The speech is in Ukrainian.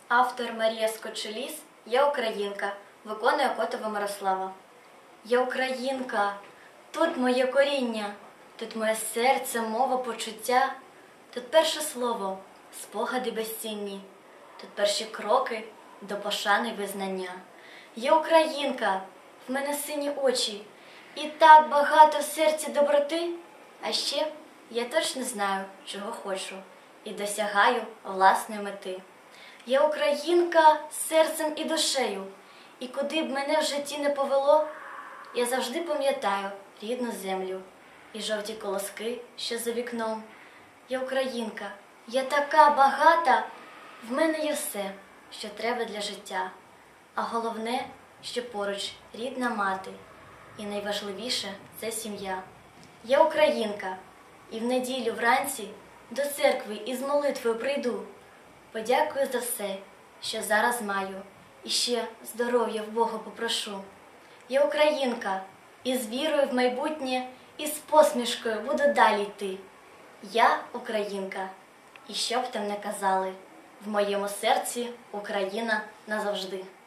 Автор Марія Скочеліс «Я українка», виконує Котова Мирослава. Я українка, тут моє коріння, тут моє серце, мова, почуття, тут перше слово, спогади безцінні, тут перші кроки до пошани і визнання. Я українка, в мене сині очі, і так багато в серці доброти, а ще я точно знаю, чого хочу, і досягаю власної мети. Я українка серцем і душею, і куди б мене в житті не повело, я завжди пам'ятаю рідну землю і жовті колоски, що за вікном. Я українка, я така багата, в мене є все, що треба для життя. А головне, що поруч рідна мати, і найважливіше – це сім'я. Я українка, і в неділю вранці до церкви із молитвою прийду. Подякую за все, що зараз маю, і ще здоров'я в Бога попрошу. Я українка, і з вірою в майбутнє, і з посмішкою буду далі йти. Я українка, і що б там не казали, в моєму серці Україна назавжди.